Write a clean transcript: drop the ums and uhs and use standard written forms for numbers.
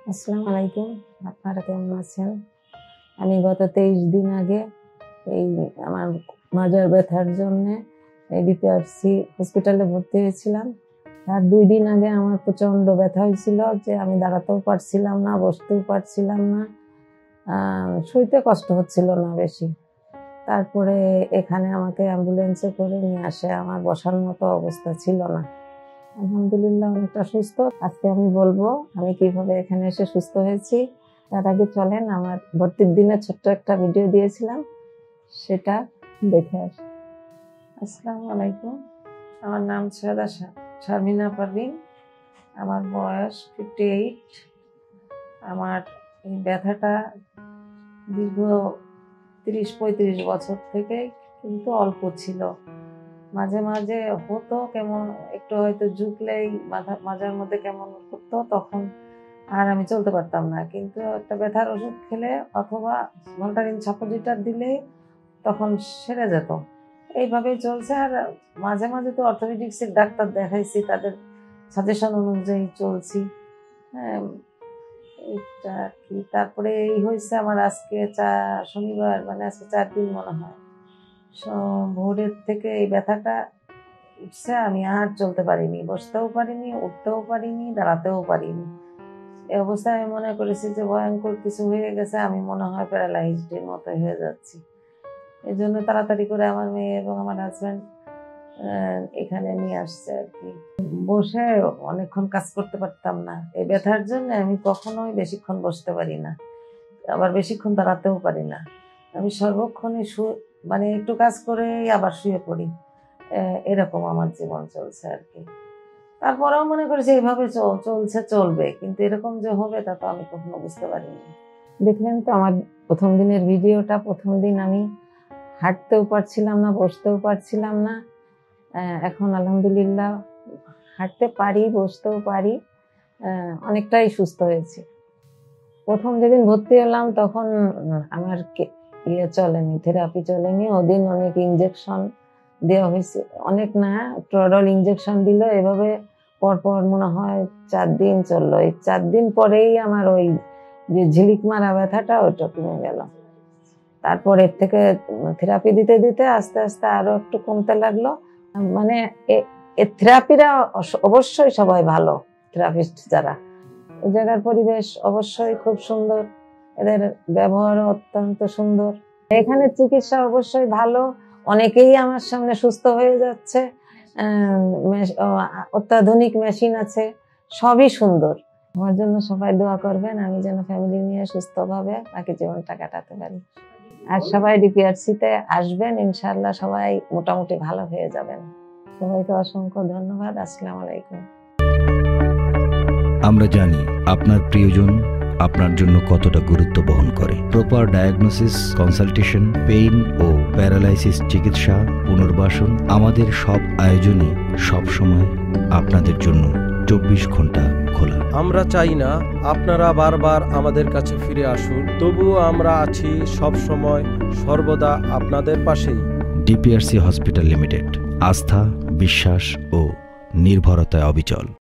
আসসালামু আলাইকুম, আপনারা কেমন আছেন? আমি গত 23 দিন আগে এই আমার মাজার ব্যথার জন্য ডিপিআরসি হসপিটালে ভর্তি হয়েছিলাম। তার 2 দিন আগে আমার প্রচণ্ড ব্যথা হয়েছিল যে আমি দাঁড়াতেও পারছিলাম না, বসতেও পারছিলাম না, শুইতে কষ্ট হচ্ছিল না বেশি। তারপরে এখানে আমাকে অ্যাম্বুলেন্সে করে নিয়ে আসে, আমার বসার মতো অবস্থা ছিল না। আলহামদুলিল্লাহ অনেকটা সুস্থ। আজকে আমি বলবো আমি কিভাবে এখানে এসে সুস্থ হয়েছি। তার আগে চলেন আমার ভর্তির দিনে ছোট্ট একটা ভিডিও দিয়েছিলাম, সেটা দেখে আসি। আসসালামু আলাইকুম, আমার নাম সৈয়দা শারমিনা পারভিন, আমার বয়স 58। আমার এই ব্যথাটা দীর্ঘ 30-35 বছর থেকে কিন্তু অল্প ছিল। মাঝে মাঝে হতো কেমন একটু হয়তো ঝুঁকলেই মাজার মধ্যে কেমন করতো, তখন আর আমি চলতে পারতাম না। কিন্তু একটা ব্যথার ওষুধ খেলে অথবা ভলটারিন সাপোজিটার দিলে তখন সেরে যেত। এইভাবেই চলছে। আর মাঝে মাঝে তো অর্থোপেডিক্সের ডাক্তার দেখাইছি, তাদের সাজেশন অনুযায়ী চলছি। হ্যাঁ, এইটা কি। তারপরে এই হয়েছে আমার আজকে শনিবার, মানে আজকে 4 দিন মনে হয়। ভোরের থেকে এই ব্যথাটা উঠছে, আমি আর চলতে পারিনি, বসতেও পারিনি, উঠতেও পারিনি, দাঁড়াতেও পারিনি। এই অবস্থায় আমি মনে করেছি যে ভয়ঙ্কর কিছু হয়ে গেছে, আমি মনে হয় প্যারালাইজডের মতো হয়ে যাচ্ছি। এই জন্য তাড়াতাড়ি করে আমার মেয়ে এবং আমার হাজব্যান্ড এখানে নিয়ে আসছে আর কি। বসে অনেকক্ষণ কাজ করতে পারতাম না এই ব্যথার জন্য। আমি কখনোই বেশিক্ষণ বসতে পারি না, আবার বেশিক্ষণ দাঁড়াতেও পারি না। আমি সর্বক্ষণই মানে একটু কাজ করে আবার শুয়ে পড়ি, এরকম আমার জীবন চলছে আর কি। তারপরেও মনে করেছি এইভাবে চলছে চলবে, কিন্তু এরকম যে হবে তা তো আমি কখনো বুঝতে পারিনি। দেখলেন তো আমার প্রথম দিনের ভিডিওটা। প্রথম দিন আমি হাঁটতেও পারছিলাম না, বসতেও পারছিলাম না। এখন আলহামদুলিল্লাহ হাঁটতে পারি, বসতেও পারি, অনেকটাই সুস্থ হয়েছি। প্রথম যেদিন ভর্তি হলাম তখন আমার চলেনি, থেরাপি চলেনি। ওদিন অনেক ইঞ্জেকশন দেওয়া হয়েছে, অনেক না, ট্রডল ইঞ্জেকশন দিল। এভাবে পরপর মনে হয় 4 দিন চললো। এই 4 দিন পরেই আমার ওই যে ঝিলিক মারা ব্যথাটা ওইটা কমে গেল। তারপর এর থেকে থেরাপি দিতে দিতে আস্তে আস্তে আরো একটু কমতে লাগলো। মানে থেরাপিরা অবশ্যই সবাই ভালো, থেরাপিস্ট যারা। এই জায়গার পরিবেশ অবশ্যই খুব সুন্দর, এদের ব্যবহারও অত্যন্ত সুন্দর। এখানে চিকিৎসা অবশ্যই ভালো, অনেকেই আমার সামনে সুস্থ হয়ে যাচ্ছে। অত্যাধুনিক মেশিন আছে, সবই সুন্দর। আমার জন্য সবাই দোয়া করবেন, আমি যেন ফ্যামিলি নিয়ে সুস্থভাবে বাকি জীবনটা কাটাতে পারি। আর সবাই ডিপিআরসিতে আসবেন, ইনশাআল্লাহ সবাই মোটামুটি ভালো হয়ে যাবেন। সবাইকে অসংখ্য ধন্যবাদ। আসসালামু আলাইকুম। আমরা জানি আপনার প্রিয়জন আপনার জন্য কতটা গুরুত্ব বহন করে। প্রপার ডায়াগনোসিস, কনসালটেশন, পেইন ও প্যারালাইসিস চিকিৎসা, পুনর্বাসন, আমাদের সব আয়োজনই সব সময় আপনাদের জন্য 24 ঘন্টা খোলা। আমরা চাই না আপনারা বারবার আমাদের কাছে ফিরে আসুন, তবুও আমরা আছি সব সময় সর্বদা আপনাদের পাশেই। ডিপিআরসি হসপিটাল লিমিটেড, আস্থা, বিশ্বাস ও নির্ভরতায় অবিচল।